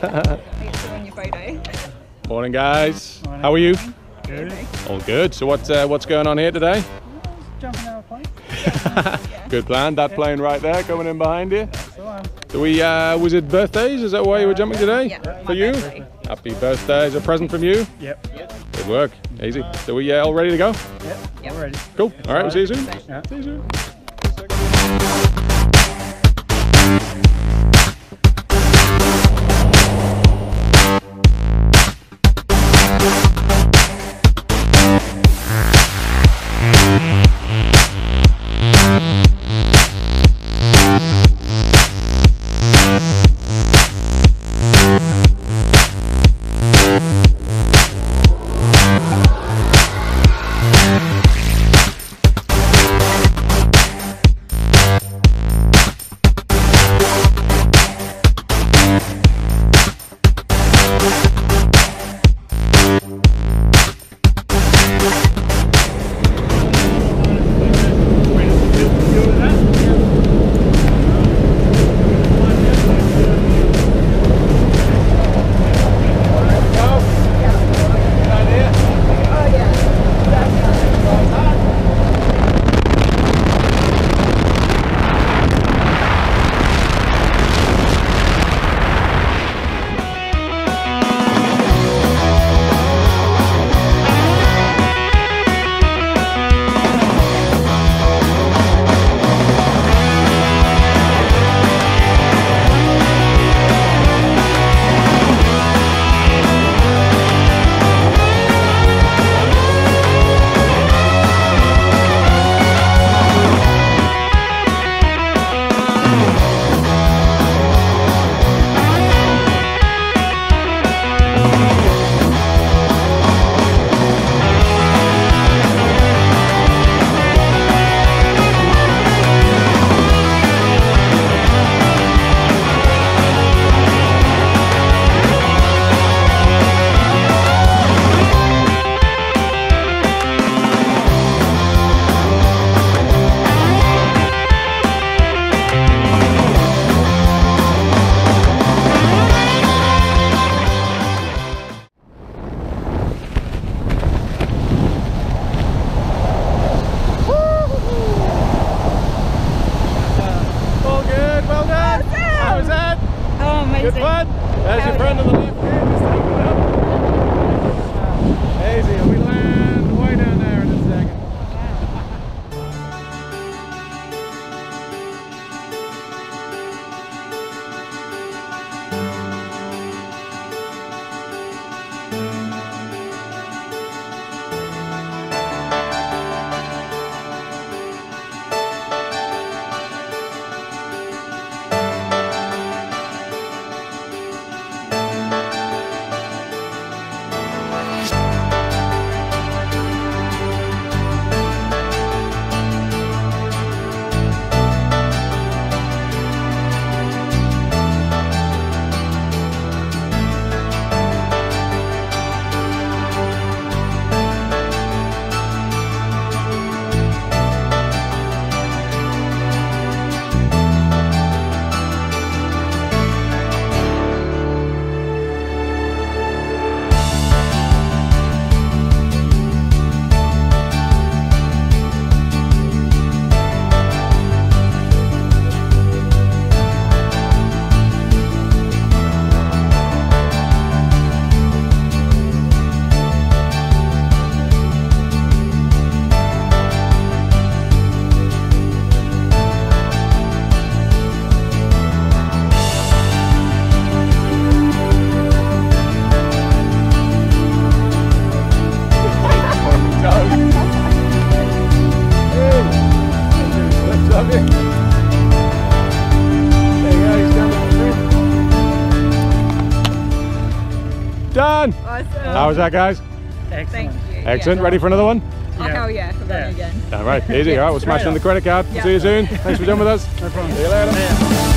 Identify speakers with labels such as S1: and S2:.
S1: Thanks for on your photo.
S2: Morning, guys. How are you?
S3: Good.
S2: All good. So what's going on here today?
S3: Jumping out of a plane.
S2: Good plan. That plane right there coming in behind you.
S3: So
S2: Do we? Was it birthdays? Is that why you were jumping today?
S1: Yeah,
S2: For
S1: my
S2: you?
S1: birthday.
S2: Happy birthday. Is a present from you?
S3: Yep.
S2: Good work. Easy. So we all ready to go?
S3: Yep. Already.
S2: Cool. All right. We'll see you soon.
S3: Yeah.
S2: See you soon. Good fun. There's your friend on the left here, just taking it up. Easy, and we land way down there in a second. Done!
S1: Awesome.
S2: How was that, guys?
S3: Excellent.
S1: Thank you.
S2: Excellent.
S1: Yeah.
S2: Ready for another one?
S1: Oh, hell yeah. We're going again.
S2: All right, easy. All right, we'll smash in the credit card.
S1: Yeah.
S2: See you soon. Thanks for doing with us.
S3: No problem.
S2: See you later.
S3: Yeah.